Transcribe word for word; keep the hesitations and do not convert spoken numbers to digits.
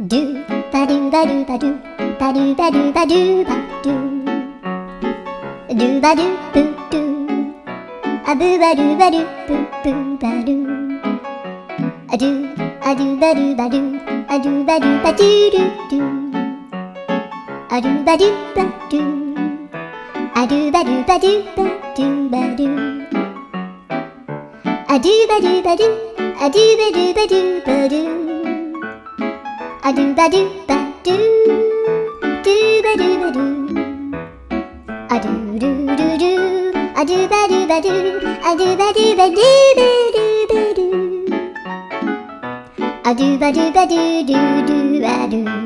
ドゥバドゥバドゥバドゥバドゥバドゥバドゥバドゥドゥバドゥブドゥアブバドゥバドゥブブバドゥアドゥアドゥバドゥバドゥアドゥバドゥバドゥドゥドゥアドゥバドゥバドゥアドゥバドゥバドゥバドゥバドゥアドゥバドゥバドゥアドゥバドゥバドゥバドゥアドゥバドゥバドゥドゥバドゥバドゥアドゥルルルアドゥバドゥバドゥアドゥバドゥバドゥバドゥバドゥアドゥバドゥバドゥドゥドゥアドゥ